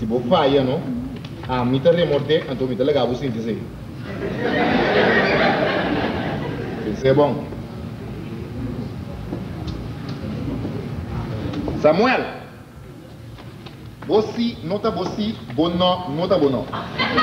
se você falha, não? A mim tá remorde, então me tá legal você dizer. Isso é bom. Samuel, você nota você, bom nota bom não.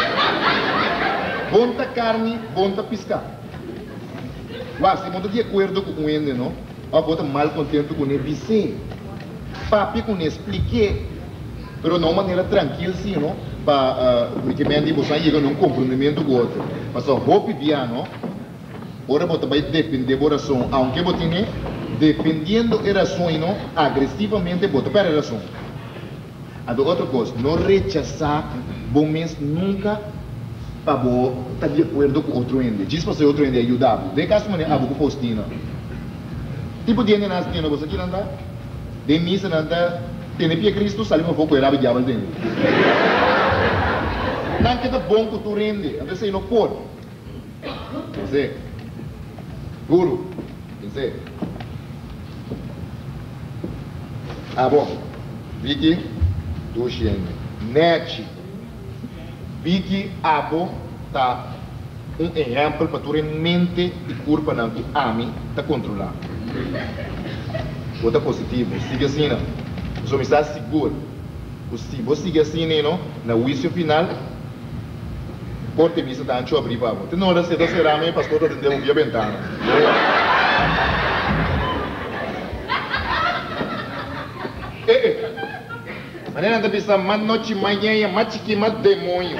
Bom tá carne, bom tá pescar. Mas se não tá de acordo com ele, não? Ou você mal contente com ele, você papi com ele expliquei, mas não de maneira tranquila, sim, não? Para que me ande você chega num comprometimento com o outro. Mas só roupa via, não? Ora você vai depender da oração, aunque você tenha dependendo da oração, não? Agressivamente você perde a oração. A outra coisa, não rechazar, bom mês nunca para você estar de acordo com outro ende. Diz para você outro ende ajudar. De caso maneira, abu com postina. Tipo de ende nas tiendas, você aqui não dá? De missa não dá? Tem pia Cristo, salimos um pouco e rabi diabo dentro. Não que é bom que tu rende, a você não pode. Você, guru, você. Ah, bom. Vicky, tu xende. Net. Vicky, abo, tá exemplo para tu mente e curva não que ami tá controlar. Outra positivo, siga assim, não. Você me está seguro. Se você siga assim, não, na juízo final, porte missa tá antes abrir para você. Não hora cedo será meu pastor atendeu via ventana. Maneira de pensar, mas noite manhã, mas que mas demônio.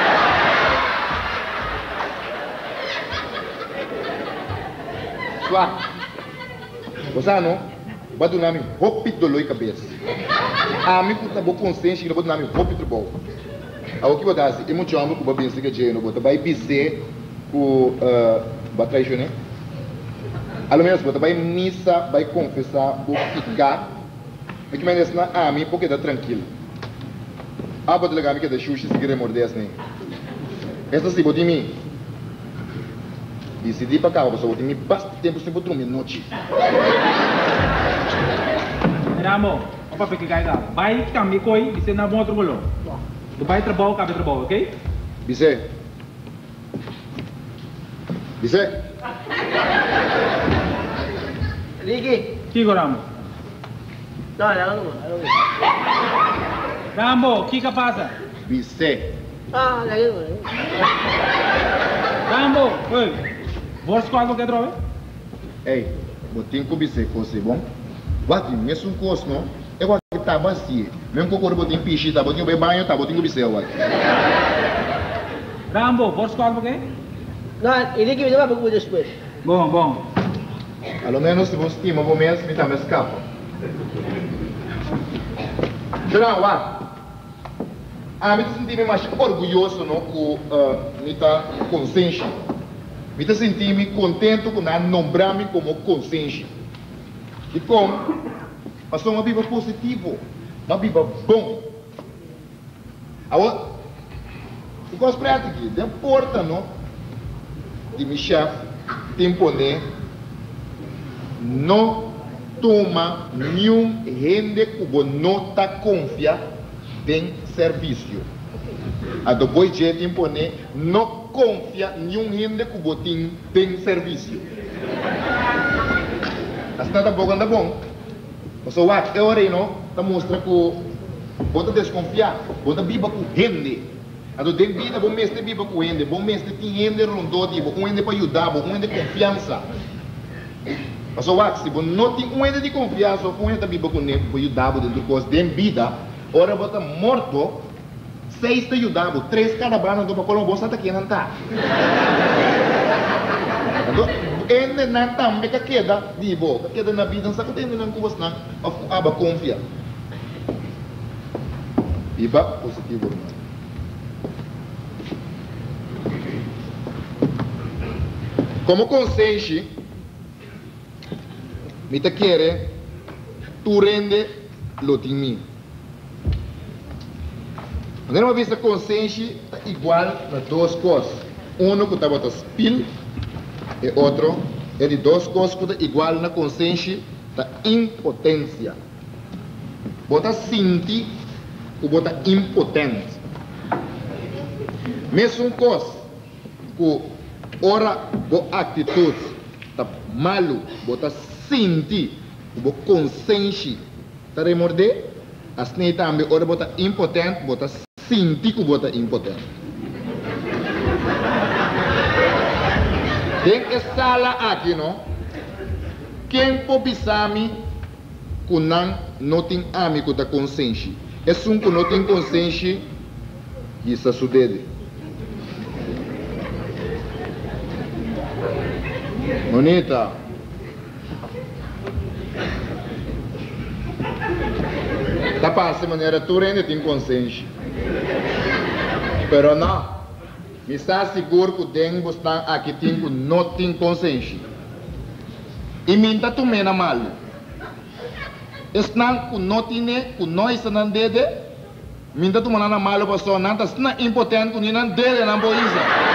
Suá. Você não? Bado nome roupa de dolor e cabeça. A mim puta boa consciência que bado nome roupa de bom. A o que você assim, é muito amo que você pensa que é gênero, você vai pisar com batalha, né? Ao menos você vai missa, vai confessar, vai ficar. É que me diz na a mim porque dá tranquilo. A pode legal que da xuxa se querer morder assim. Essa se botar em mim. Decidi para cá, você botar em mim bastante tempo sem botar dormir noite. Ramo, apa fikir kaya baik kami koi bisa nabung outro bolo. Tu baik trabalho, kami trabalho, ok? Bisa. Bisa. Ligi. Kiko Ramo. No, no. Rambo, que passa? Bisa. Ah, lagi. Rambo, oi. Vos com algo que droga? Ei, botinho com bisa, você bom? Guarde, mesmo um curso, não? Eu vou que tá bacia. Mesmo que o corpo botinho pichi, tá botinho bem banho, tá botinho com bisa, uai. Rambo, vos com algo que? No, ini kita vai buku depois. Bom. Ao menos se você estima, vou mesmo, me também escapa. Não, uai. A mim senti-me mais orgulhoso, não, com minha consciência. Me senti-me contente com a nombrar-me como consciência. E como? Passou uma vida positiva, uma vida bom. Agora, o que eu prática, não importa, não? De meu chefe, tempo, né? Não toma nenhum rende que você não está confia em serviço. A depois de tempo, né? Não confia nenhum rende que você tem serviço. Assim está bom. Mas o que eu orei, não? Está mostrando que você desconfiar, você vive com rende. Então, tem vida, bom mês de viva com rende, bom mês de rende rondou, bom rende para ajudar, bom rende de confiança. Mas o que se você não tem rende de confiança, bom rende viva com ele, para ajudar dentro do coisa de vida, ora você morto, 6 te ajudar, 3 cada bana do para colocar você aqui não está. Então, ele não também que queda vivo, que queda na vida, não sabe que não coisa não, aba confia. Viva positivo, irmão. Como consciente, me te quer, tu rende lo de mim. Quando uma vista consciente, é igual a duas coisas. Um que está botando spil, e outro é de duas coisas que está igual na consciência da impotência. Bota sentir que bota impotente. Mesmo coisa que ora bo atitude tá malu, bota sentir, bo consciência, tá remorde, assim também ora bota impotente, bota sentir que bota impotente. Tem que sala aqui, não? Quem pode saber que não tem amigo da consciência? É um que não tem consciência, isso é sucede. Bonita. Tá passando maneira tu ainda tem consciência. Pero não. Me está seguro que o dengue está aqui tem que não tem consciência. E minta tu mena mal. Estão que não tem que não está na dede. Minta tu mana mal para só não está impotente que não dede na boiza.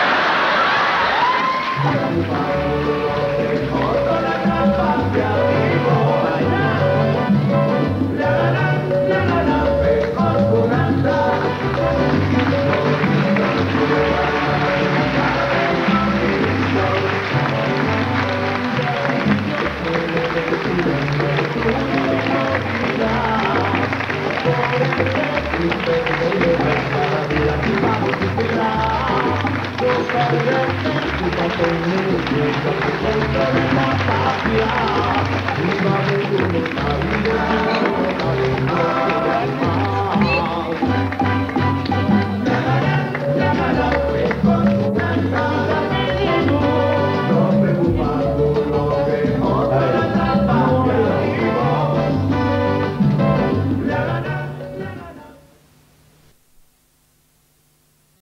Para